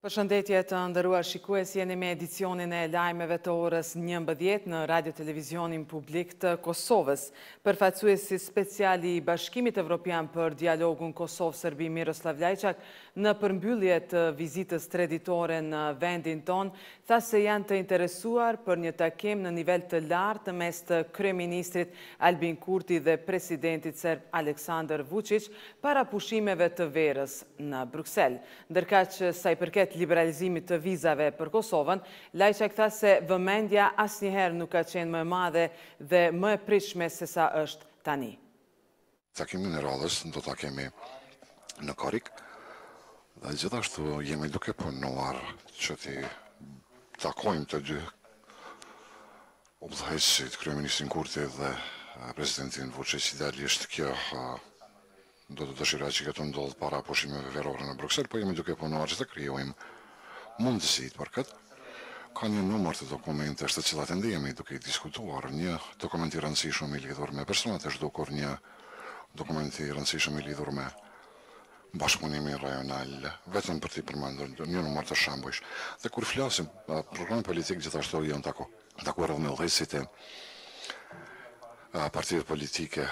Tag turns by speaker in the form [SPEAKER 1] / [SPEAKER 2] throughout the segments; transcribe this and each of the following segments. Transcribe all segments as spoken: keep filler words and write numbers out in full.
[SPEAKER 1] Përshëndetje të nderuar shikues, jeni me edicionin e lajmeve të orës njëmbëdhjetë në Radio Televizionin Publik të Kosovës. Përfaqësuesi special i Bashkimit Evropian për dialogun Kosovë-Serbi Miroslav Lajçak në përmbyllje të vizitës traditore në vendin ton, tha se janë të interesuar për një takim në nivel të lartë mes të kryeministrit Albin Kurti dhe presidentit serb Aleksandar Vučić para pushimeve të verës në Bruksel. Ndërkaq sa i përket liberalizimit të vizave për Kosovën, Lajçak tha se vëmendja asnjëherë nuk ka qenë më e madhe dhe më e pritshme se sa është tani.
[SPEAKER 2] Takimin e radhës do ta kemi në Korik dhe gjithashtu jemi duke punuar që ti takojmë të dy udhëheqësit, kryeministrin Kurti dhe presidentin Vučić. Idealisht kjo do të dëshiroj që këtë ndodhë para pushimeve verore në Bruksel, po jemi duke punuar që të krijojmë mundësit për këtë. Ka një numër të dokumentesh të cilat ende jemi duke i diskutuar. Një dokument i rëndësishëm i lidhur me personat e zhdukur, një dokument i rëndësishëm i lidhur me bashkëpunimin rajonal, vetëm për t'i përmendur një numër të shembujsh. Dhe kur flasim programi politik, gjithashtu janë taku, takuar edhe me udhëheqësit e partive politike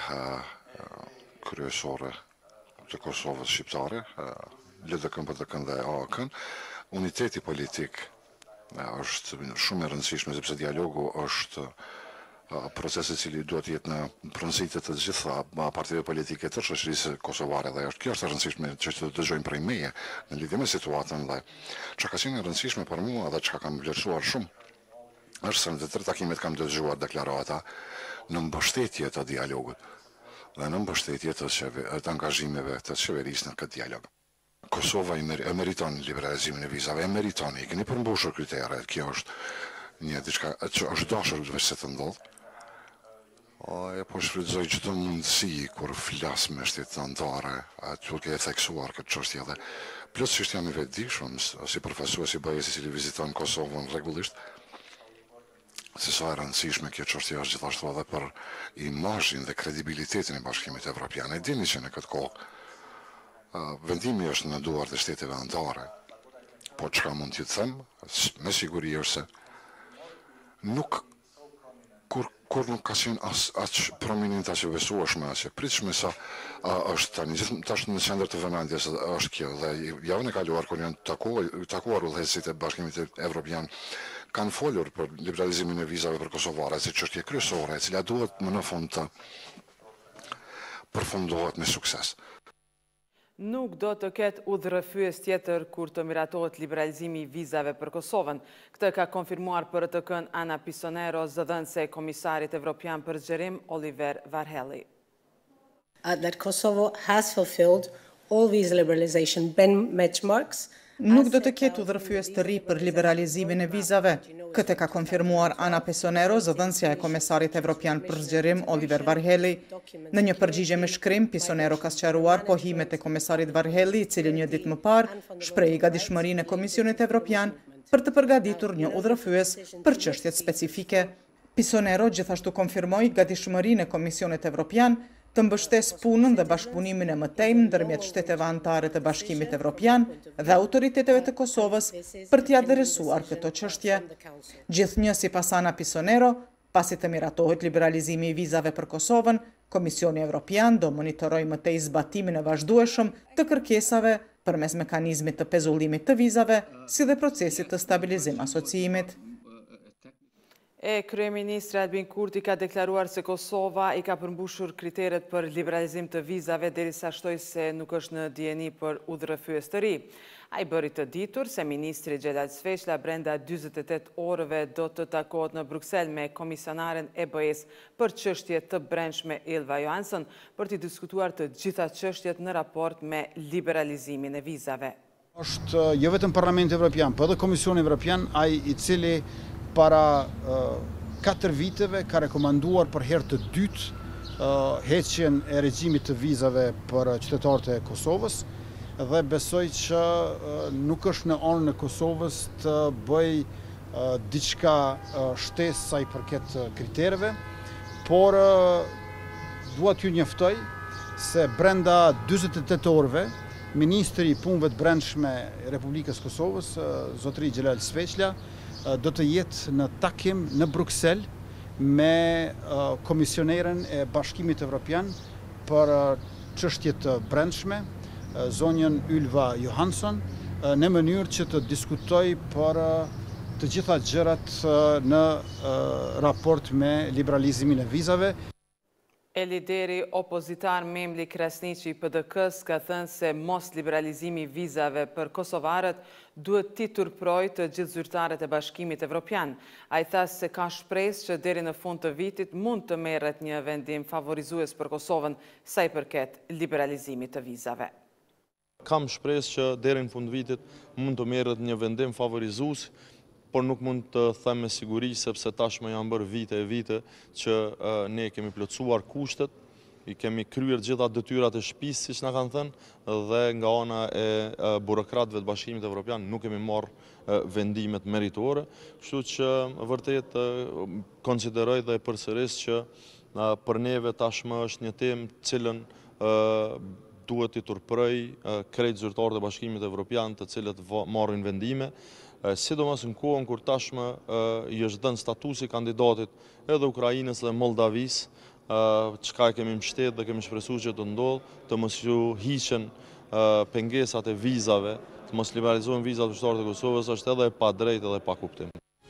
[SPEAKER 2] kryesore të Kosovës shqiptare, L D K-n, P D K-n dhe A A K-n. Uniteti politik është shumë e rëndësishme sepse dialogu është proces i cili duhet jetë në pronësitë të gjitha partive politike të shoqërisë kosovare dhe është kjo është e rëndësishme që të dëgjojmë prej meje në lidhje me situatën dhe çka ka qenë e rëndësishme për mua dhe çka kam vlerësuar shumë është se në të tërë takimet kam dëgjuar deklarata në mbështetje të dialogut dhe në mbështetje të, të angazhimeve të qeverisë në këtë dialog. Kosova e meriton liberalizimin e vizave, e meriton, i keni përmbushur kriteret, kjo është një diçka që është dashur veç se të ndodhë. E po shfrytëzoj çdo mundësi kur flas me shtetet anëtare, duke e theksuar këtë çështje dhe plotësisht jam i vetëdijshëm si përfaqësues i B E-s i cili viziton Kosovën rregullisht. Se sa e rëndësishme kjo çështje është gjithashtu edhe për imazhin dhe kredibilitetin e Bashkimit Evropian. E dini që në këtë kohë vendimi është në duart e shteteve anëtare, po çka mund t'ju them, me siguri është se nuk kur kur nuk ka qenë as aq prominente as e besueshme as e pritshme sa është tani. Tash në qendër të vëmendjes është kjo dhe javën e kaluar kur janë takuar takuar udhëheqësit e Bashkimit Evropian kanë folur për liberalizimin e vizave për kosovare si çështje kryesore, e cila duhet më në fund të përfundohet me sukses.
[SPEAKER 1] Nuk do të ketë udhërrëfyes tjetër kur të miratohet liberalizimi i vizave për Kosovën. Këtë ka konfirmuar P R T K-n Ana Pisonero, zëdhënëse e komisarit evropian për zgjerim Oliver Varhelyi.
[SPEAKER 3] Uh, that Kosovo has fulfilled all visa liberalization benchmarks.
[SPEAKER 4] Nuk do të ketë udhërrëfyes të ri për liberalizimin e vizave. Këtë ka konfirmuar Ana Pisonero, zëdhënësja e komisarit evropian për zgjerim Oliver Varhelyi. Në një përgjigje me shkrim, Pisonero ka sqaruar pohimet e komisarit Varhelyi, i cili një ditë më parë shprehi gatishmërinë e Komisionit Evropian për të përgatitur një udhërrëfyes për çështjet specifike. Pisonero gjithashtu konfirmoi gatishmërinë e Komisionit Evropian të mbështes punën dhe bashkëpunimin e mëtejmë ndërmjet shteteve anëtare të Bashkimit Evropian dhe autoriteteve të Kosovës për t'i adresuar këto çështje. Gjithnjë sipas Ana Pisonero, pasi të miratohet liberalizimi i vizave për Kosovën, Komisioni Evropian do monitorojë më tej zbatimin e vazhdueshëm të kërkesave përmes mekanizmit të pezullimit të vizave, si dhe procesit të stabilizim asociimit.
[SPEAKER 1] E kryeministri Albin Kurti ka deklaruar se Kosova i ka përmbushur kriteret për liberalizim të vizave derisa shtoi se nuk është në dijeni për udhërrëfyes të ri. Ai bëri të ditur se ministri Xhelal Sveçla brenda dyzet e tetë orëve do të takohet në Bruksel me komisionaren e B E-s për çështje të brendshme Ylva Johansson për të diskutuar të gjitha çështjet në raport me liberalizimin e vizave.
[SPEAKER 5] Është jo vetëm Parlamenti Evropian, por edhe Komisioni Evropian ai i cili para katër uh, viteve ka rekomanduar për herë të dytë uh, heqjen e regjimit të vizave për qytetarët e Kosovës dhe besoj që uh, nuk është në anën e Kosovës të bëj uh, diçka uh, shtesë sa i përket kritereve, por uh, dua t'ju njoftoj se brenda dyzet e tetë orëve Ministri i Punëve të Brendshme e Republikës Kosovës, zotëri Xhelal Sveçla, do të jetë në takim në Bruksel me komisionerën e Bashkimit Evropian për çështjet të brendshme, zonjën Ylva Johansson, në mënyrë që të diskutoj për të gjitha gjërat në raport me liberalizimin e vizave.
[SPEAKER 1] E lideri opozitar Memli Krasniqi i P D K-s ka thënë se mos liberalizimi i vizave për kosovarët duhet t'i turprojë të gjithë zyrtarët e Bashkimit Evropian. Ai tha se ka shpresë që deri në fund të vitit mund të merret një vendim favorizues për Kosovën sa i përket liberalizimit të vizave.
[SPEAKER 6] Kam shpresë që deri në fund vitit mund të merret një vendim favorizues, por nuk mund të them me siguri sepse tashmë janë bërë vite e vite që ne kemi plotësuar kushtet, i kemi kryer gjitha detyrat e shtëpisë, siç na kanë thënë, dhe nga ana e burokratëve të Bashkimit Evropian nuk kemi marrë vendimet meritore, kështu që vërtet konsideroj dhe përsëris që për neve tashmë është një temë cilën duhet i turproj krejt zyrtarët e Bashkimit Evropian të cilët marrin vendime, sidomos në kohën kur tashmë i është dhënë statusi kandidatit edhe Ukrainës dhe Moldavisë, çka kemi mbështetur dhe kemi shpresuar që të ndodhë, të mos ju hiqen pengesat e vizave, të mos liberalizohen vizat për qytetarët e Kosovës, është edhe e padrejtë edhe pa kuptim.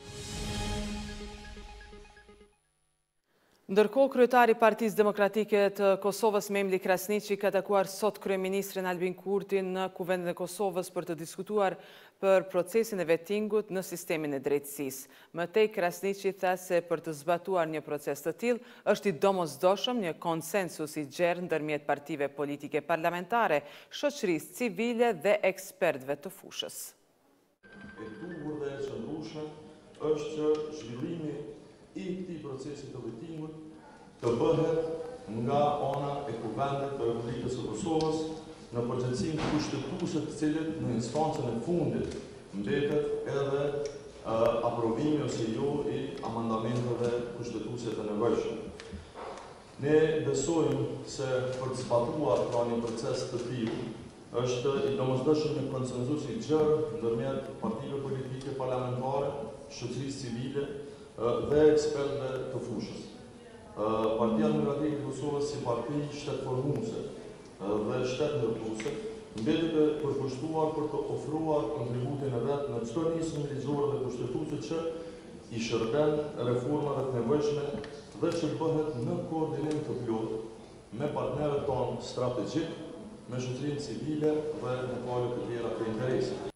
[SPEAKER 1] Ndërkohë, kryetari i Partisë Demokratike të Kosovës Memli Krasniqi ka takuar sot kryeministrin Albin Kurtin në Kuvendin e Kosovës për të diskutuar për procesin e vettingut në sistemin e drejtësisë. Më tej, Krasniqi tha se për të zbatuar një proces të tillë është i domosdoshëm një konsensus i gjerë ndërmjet partive politike parlamentare, shoqërisë civile dhe ekspertëve të fushës.
[SPEAKER 6] E duhur dhe e qëndrueshme është që zhvillimi i këtij procesi të vettingut të bëhet nga ana e Kuvendit të Republikës së Kosovës në përgjithësinë kushtetuese të cilët në instancën e fundit mbetet edhe aprovimi ose jo i amendamenteve kushtetuese të nevojshme. Ne besojmë se për të zbatuar pra një proces të tillë është i domosdoshëm një konsenzus i gjerë ndërmjet partive politike parlamentare, shoqërisë civile dhe ekspertëve të fushës. Partia Demokratike e Kosovës si parti shtetëformuese dhe shtetëndërtuese mbetet e përkushtuar për të ofruar kontributin e vet në çdo nismë ligjore dhe kushtetuese që i shërben reformave të nevojshme dhe që bëhet në koordinim të plotë me partnerët tonë strategjik, me shoqërinë civile dhe me palët të tjera të interesit.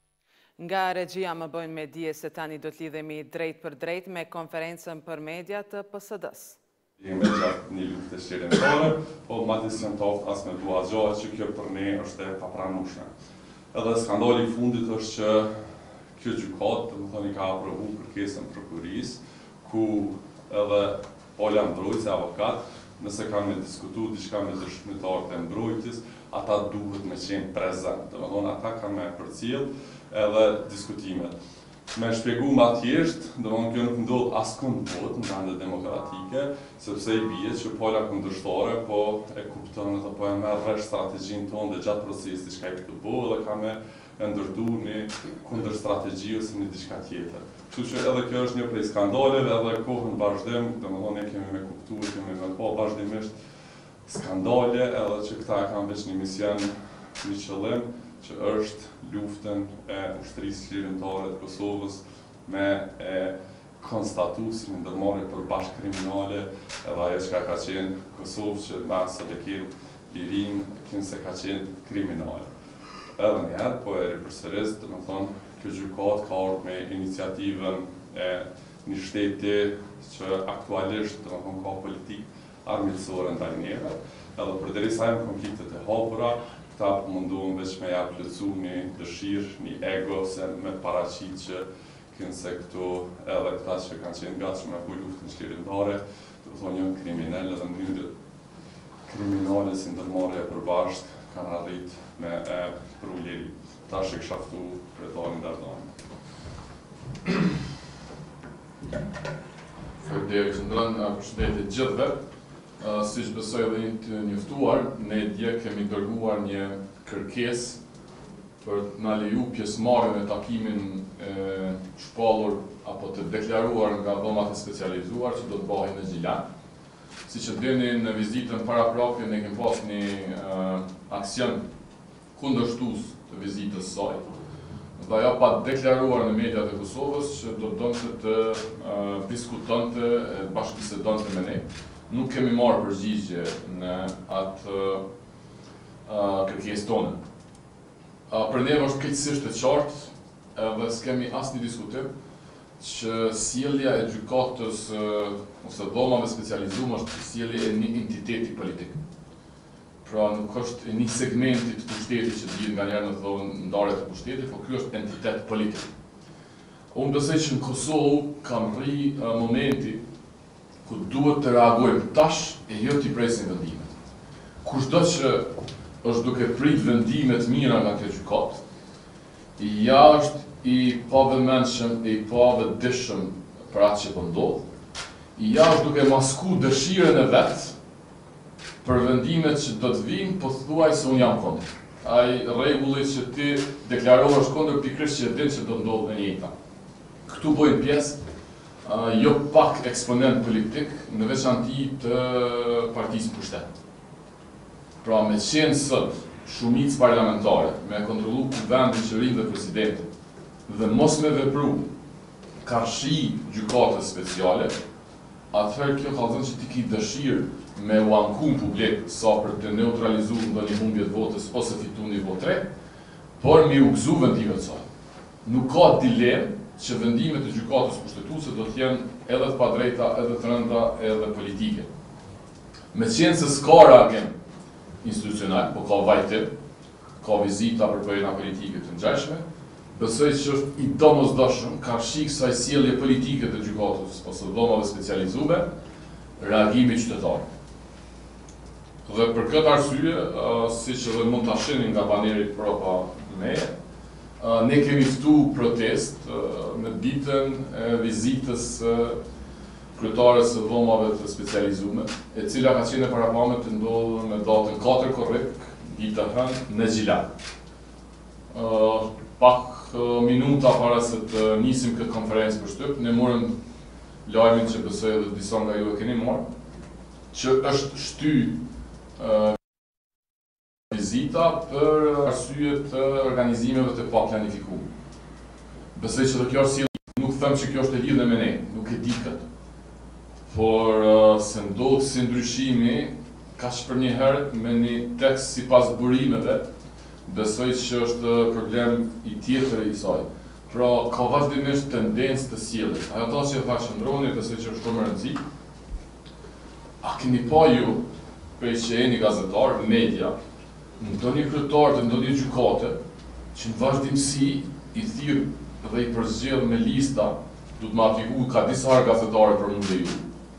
[SPEAKER 1] Nga regjia më bëjnë me dije se tani do të lidhemi drejt për drejt me konferencën për media të P S D-s.
[SPEAKER 7] Jemi gjatë një lufte shërimtare, po madje s'jam toft as me dua gjohet që kjo për ne është e papranueshme. Edhe skandali i fundit është që kjo gjykatë, do të thoni, ka aprovu kërkesën prokurisë, ku edhe Ola Mbrojtës, avokat, nëse kanë me diskutu diçka me dëshmitarët e mbrojtjes, ata duhet me qenë prezent. Do të thonë, ata kanë me përcjell edhe diskutimet. Me shpjegu ma thjesht, do të thonë, kjo nuk ndodh askund botë në vendet demokratike, sepse i bie që pola kundërshtare po e kupton apo po e merr rresh strategjinë tonë dhe gjatë procesit çka i këtu bëu dhe ka me ndërtu një kundërstrategji ose një diçka tjetër. Kështu që edhe kjo është një prej skandaleve edhe kohën vazhdim, domethënë ne kemi me kuptuar, kemi me pa vazhdimisht skandale edhe që këta kanë veç një mision, një qëllim që është luftën e ushtrisë çlirimtare të Kosovës me e konstatu si një ndërmarrje për bashkëkriminale edhe ajo që ka qenë Kosovë që mbas edhe ketë lirin kënë se ka qenë kriminale. Edhe njerë, po e ripërsëris, të më thonë, kjo gjykat ka ardhur me iniciativën e një shteti që aktualisht, të më thonë, ka politikë armiqësore ndaj njerëve, edhe përderisa janë konfliktet e hapura, këta munduan veç me ja plotësu një dëshirë, një ego, se me paraqit që kënë se këtu edhe këta që kanë qenë gatshëm me buj luftën çlirimtare, të thonë janë kriminale dhe mënyrë kriminale si ndërmarrje e përbashkët kanë arrit me e prulleri. Ta shë kësha ftu kretarin Dardani.
[SPEAKER 8] Faleminderit Qëndrën, përshëndetje gjithëve. Siç besoj edhe të njoftuar, ne dje kemi dërguar një kërkesë për të na leju pjesëmarrjen në takimin e shpallur apo të deklaruar nga dhomat e specializuar që do të bëhen në Gjilan. Siç e dini, në vizitën paraprake ne kemi pas një uh, aksion kundërshtues të vizitës saj. Dhe ajo pa deklaruar në mediat e Kosovës që do donte të uh, diskutonte, bashkëbisedonte me ne. Nuk kemi marrë përgjigje në atë uh, uh, kërkesë tonë. Uh, për ne është keqësisht e qartë dhe s'kemi asnjë diskutim që sjellja e gjykatës uh, ose dhomave specializuar është sjellje e një entiteti politik. Pra nuk është e një segmenti të pushtetit që dihet nganjëherë në thonë ndarje të pushtetit, por ky është entitet politik. Unë besoj që në Kosovë ka rri uh, momenti ku duhet të reagojmë tash e jo t'i presim vendimet. Kushdo që është duke prit vendimet mira nga kjo gjykatë, ja është i pavëmendshëm e i pavëdijshëm për atë që po ndodh, ja është duke masku dëshirën e vet për vendimet që do të vinë, po thuaj se unë jam kundër. Ai rregulli që ti deklarohesh kundër pikërisht që e din që do të ndodhë e njëjta. Këtu bojnë pjesë uh, jo pak eksponent politik, në veçanti të partisë pushtet. Pra me qenë sot shumicë parlamentare, me kontrollu kuvendin, qeverinë dhe presidentin, dhe mos me vepru karshi gjykatës speciale, atëherë kjo ka thënë që ti ki dëshirë me u ankum publik sa për të neutralizuar ndonjë humbje të votës ose fitu një votë tre, por me u gëzu vendimet saj. Nuk ka dilemë që vendimet e gjykatës kushtetuese do të jenë edhe të padrejta, edhe të rënda, edhe politike. Me qenë se s'ka reagim institucional, po ka vajtim, ka vizita për bëjna politike të ngjashme, besoj që është i domosdoshëm karshi kësaj sjellje politike të gjykatës ose dhomave specializuar, reagimi qytetar. Dhe për këtë arsye, uh, siç edhe mund ta shihni nga baneri propa me, uh, ne kemi ftu protest uh, në ditën e vizitës uh, kryetares së dhomave të specializuar, e cila ka qenë parapame të ndodhur me datën katër korrik, dita hënë në Gjilan. Uh, pak uh, minuta para se të nisim këtë konferencë për shtyp, ne morëm lajmin që besoj edhe disa nga ju e keni marrë, që është shty uh, vizita për arsye të organizimeve të paplanifikuar. Besoj që kjo është sjellje, nuk them që kjo është e lidhur me ne, nuk e di këtë. Por uh, se ndodhë si ndryshimi, ka që për një herë me një tekst si pas burimeve, besoj që është problem i tjetër i saj. Pra, ka vazhdimisht tendencë të sjelljes. Ajo ta që e tha shëndroni, besoj që është shumë rëndësi. A keni pa ju, prej që e një gazetar, media, ndonjë kryetar të ndonjë gjykate, që në vazhdimsi i thirr dhe i përzgjedh me lista, du të më apliku ka disa gazetare për mund dhe ju,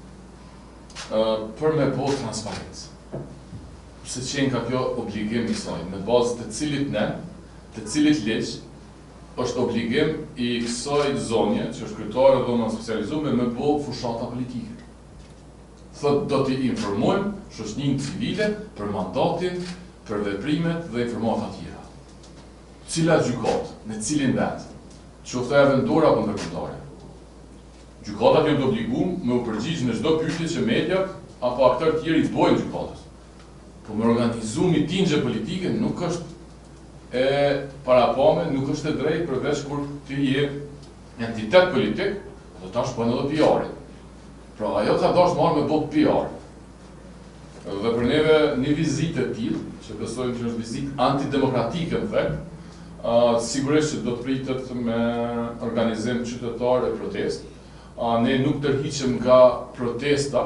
[SPEAKER 8] uh, për me po transparencë. Se qenë ka kjo obligim i saj, në bazë të cilit ne, të cilit ligj, është obligim i kësaj zonje, që është kryetare dhe dhoma specializuar, me bo fushata politike. Thot, do t'i informojmë shoqërinë civile për mandatin, për veprimet dhe informata tjera. Cila gjykatë, në cilin vend, qoftë ajo vendore apo ndërkombëtare. Gjykatat janë të obliguar me u përgjigjë në çdo pyetje që mediat apo aktorë tjerë i bojnë gjykatës. Po me organizu mitingje politike nuk është e parapame, nuk është e drejtë përveç kur ti je entitet politik, do tash bën edhe P R-in. Pra ajo ka dashur marrë me bot P R. Dhe për neve një vizitë e tillë, që besojmë që është vizitë antidemokratike në fakt, uh, sigurisht që do të pritet me organizim qytetar e protestë. Uh, ne nuk tërhiqem nga protesta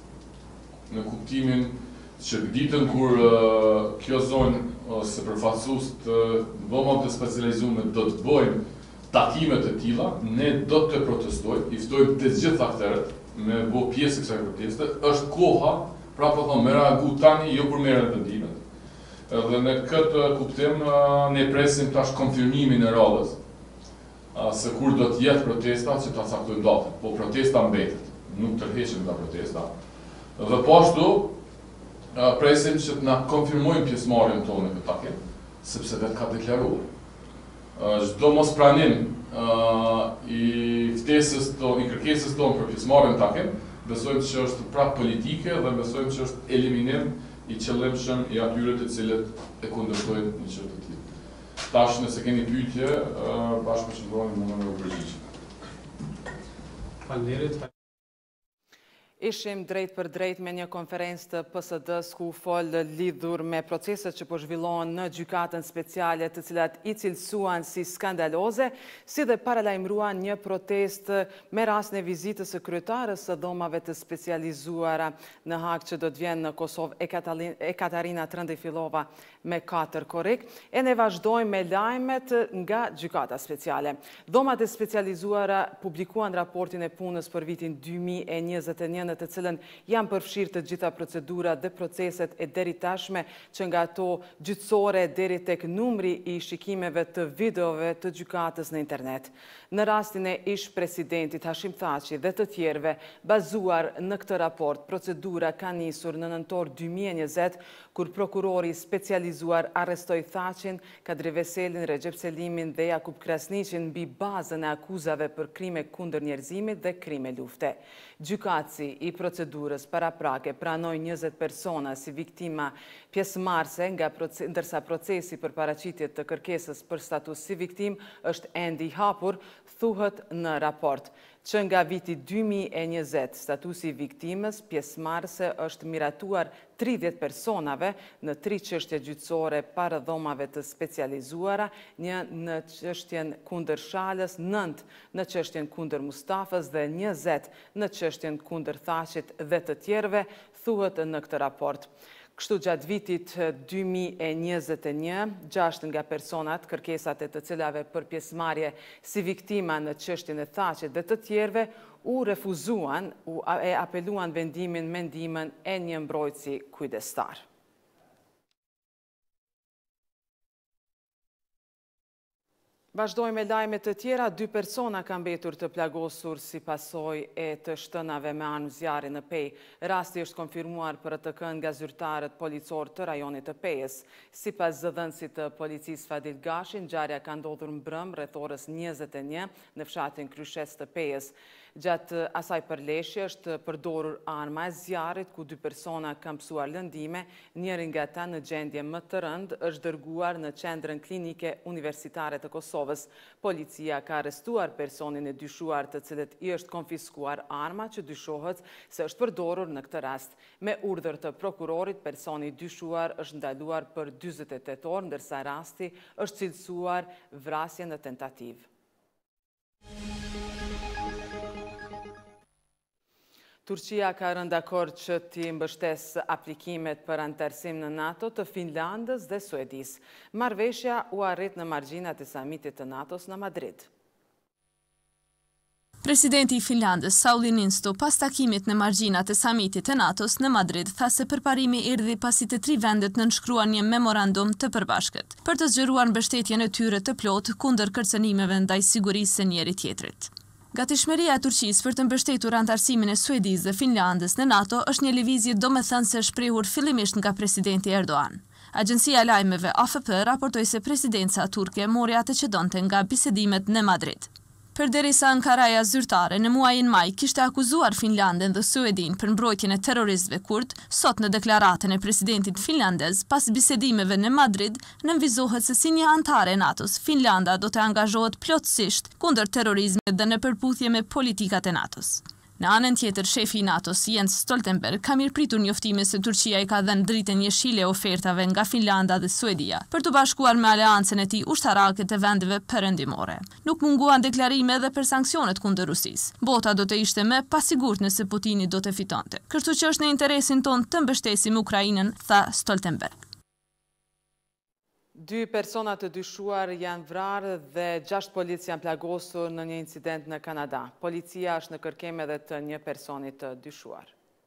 [SPEAKER 8] në kuptimin që ditën kur uh, kjo zonë ose përfaqësues të dhomave të specializuara do të bëjmë takimet e tilla, ne do të protestojmë, i ftojmë të gjithë aktorët me bë pjesë kësaj proteste. Është koha, pra po them, me reagu tani jo për merrjen e vendimeve. Dhe në këtë kuptim uh, ne presim tash konfirmimin e radhës. Uh, se kur do të jetë protesta që ta caktojmë datën, po protesta mbetet, nuk tërheqem nga protesta. Dhe po ashtu Uh, presim që të na konfirmojnë pjesëmarrjen tonë në këtë takim, sepse vetë ka deklaruar. Çdo mos pranim i ftesës tonë, i kërkesës tonë për pjesëmarrjen në takim, besojmë që është prapë politike dhe besojmë që është eliminim i qëllimshëm i atyre të cilët e kundërshtojnë një çështë të tillë. Tash nëse keni pyetje, bashkë qëndroni mundën me u përgjigj.
[SPEAKER 9] Faleminderit.
[SPEAKER 1] Ishim drejt për drejt me një konferencë të P S D-s ku fol lidhur me proceset që po zhvillohen në gjykatën speciale, të cilat i cilësuan si skandaloze, si dhe paralajmëruan një protestë me rastin e vizitës së kryetarës së dhomave të specializuara në Hag që do të vjen në Kosovë e Katarina Trëndafilova me katër korrik. E ne vazhdojmë me lajmet nga gjykata speciale. Dhomat e specializuara publikuan raportin e punës për vitin dy mijë e njëzet e një, në të cilën janë përfshirë të gjitha procedurat dhe proceset e deri tashme, që nga ato gjyqësore deri tek numri i shikimeve të videove të gjykatës në internet. Në rastin e ish presidentit Hashim Thaçi dhe të tjerëve, bazuar në këtë raport, procedura ka nisur në nëntor dy mijë e njëzet, kur prokurori specializuar arrestoi Thaçin, Kadri Veselin, Recep Selimin dhe Jakub Krasniqin mbi bazën e akuzave për krime kundër njerëzimit dhe krime lufte. Gjykatësi i procedurës paraprake pranoi njëzet persona si viktima pjesëmarrëse, nga proces, ndërsa procesi për paraqitje të kërkesës për status si viktim është ende i hapur, thuhet në raport. Që nga viti dy mijë e njëzet, statusi i viktimës pjesëmarrëse është miratuar tridhjetë personave në tri çështje gjyqësore para dhomave të specializuara, një në çështjen kundër Shalës, nëntë në çështjen kundër Mustafës dhe njëzet në çështjen kundër Thaçit dhe të tjerëve, thuhet në këtë raport. Kështu gjatë vitit dy mijë e njëzet e një, gjashtë nga personat, kërkesat e të cilave për pjesëmarrje si viktima në çështjen e Thaçit dhe të tjerëve, u refuzuan, u e apeluan vendimin me ndihmën e një mbrojtësi kujdestar. Vazhdojmë me lajme të tjera. Dy persona kanë mbetur të plagosur si pasojë e të shtënave me anë zjarri në Pejë. Rasti është konfirmuar për atë kënd nga zyrtarët policor të rajonit të Pejës. Sipas zëdhënësit të policisë Fadil Gashi, ngjarja ka ndodhur mbrëm rreth orës njëzet e një në fshatin Kryshes të Pejës. Gjatë asaj përleshje është përdorur arma e zjarrit, ku dy persona kanë mësuar lëndime, njëri nga ata në gjendje më të rëndë është dërguar në qendrën klinike universitare të Kosovës. Policia ka arrestuar personin e dyshuar, të cilët i është konfiskuar arma që dyshohet se është përdorur në këtë rast. Me urdhër të prokurorit, personi i dyshuar është ndaluar për dyzet e tetë orë, ndërsa rasti është cilësuar vrasje në tentativë. Turqia ka rënë dakord që t'i mbështes aplikimet për anëtarësim në NATO të Finlandës dhe Suedisë. Marrëveshja u arrit në margjinat e samitit të NATO-s në Madrid.
[SPEAKER 10] Presidenti i Finlandës, Sauli Niinisto, pas takimit në margjinat e samitit të NATO-s në Madrid, tha se përparimi erdhi pasi të tri vendet nënshkruan një memorandum të përbashkët, për të zgjeruar mbështetjen e tyre të plotë kundër kërcënimeve ndaj sigurisë së njëri tjetrit. Gatishmëria e Turqisë për të mbështetur anëtarësimin e Suedisë dhe Finlandës në NATO është një lëvizje domethënëse shprehur fillimisht nga presidenti Erdogan. Agjencia e lajmeve A F P raportoi se presidenca turke mori atë që donte nga bisedimet në Madrid. Përderisa Ankaraja zyrtare në muajin maj kishte akuzuar Finlandën dhe Suedin për mbrojtjen e terroristëve kurd, sot në deklaratën e presidentit finlandez, pas bisedimeve në Madrid, nënvizohet se si një antare e NATO-s, Finlanda do të angazhohet plotësisht kundër terrorizmit dhe në përputhje me politikat e NATO-s. Në anën tjetër, shefi i NATO-s, Jens Stoltenberg, ka mirëpritur njoftimin se Turqia i ka dhënë dritën jeshile ofertave nga Finlanda dhe Suedia për të bashkuar me aleancën e tij ushtarake të vendeve perëndimore. Nuk munguan deklarime edhe për sanksionet kundër Rusisë. Bota do të ishte më pasigurt nëse Putini do të fitonte. Kështu që është në interesin ton të mbështesim Ukrainën, tha Stoltenberg.
[SPEAKER 1] Dy persona të dyshuar janë vrarë dhe gjashtë polic janë plagosur në një incident në Kanada. Policia është në kërkem edhe të një personi të dyshuar.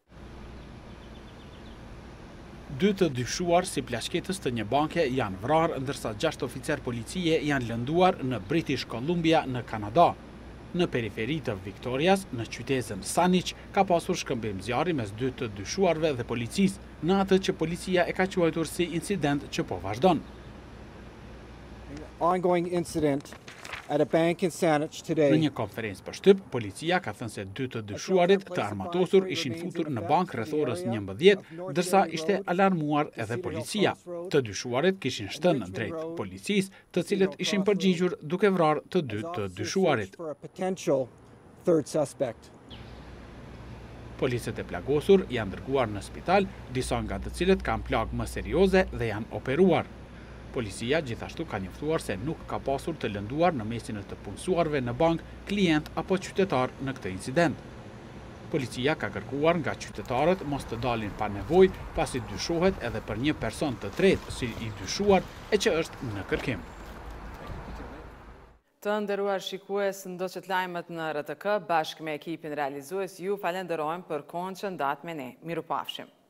[SPEAKER 11] Dy të dyshuar si plashketës të një banke janë vrarë, ndërsa gjashtë oficer policie janë lënduar në British Columbia në Kanada. Në periferi të Victorias, në qytetin Saanich, ka pasur shkëmbim zjarri mes dy të dyshuarve dhe policisë, në atë që policia e ka quajtur si incident që po vazhdon.
[SPEAKER 9] ongoing incident at a bank in Saanich today.
[SPEAKER 11] Në një konferencë për shtyp, policia ka thënë se dy të dyshuarit të armatosur ishin futur në bank rreth orës njëmbëdhjetë, ndërsa ishte alarmuar edhe policia. Të dyshuarit kishin shtënë drejt policisë, të cilët ishin përgjigjur duke vrarë të dy të dyshuarit. Policët e plagosur janë dërguar në spital, disa nga të cilët kanë plagë më serioze dhe janë operuar. Policia gjithashtu ka njoftuar se nuk ka pasur të lënduar në mesin e të punësuarve në bank, klient apo qytetar në këtë incident. Policia ka kërkuar nga qytetarët mos të dalin pa nevojë, pasi dyshohet edhe për një person të tretë si i dyshuar e që është në kërkim.
[SPEAKER 1] Të nderuar shikues, ndoqët lajmet në R T K bashkë me ekipin realizues, ju falenderojmë për kohën që ndat me ne. Mirupafshim.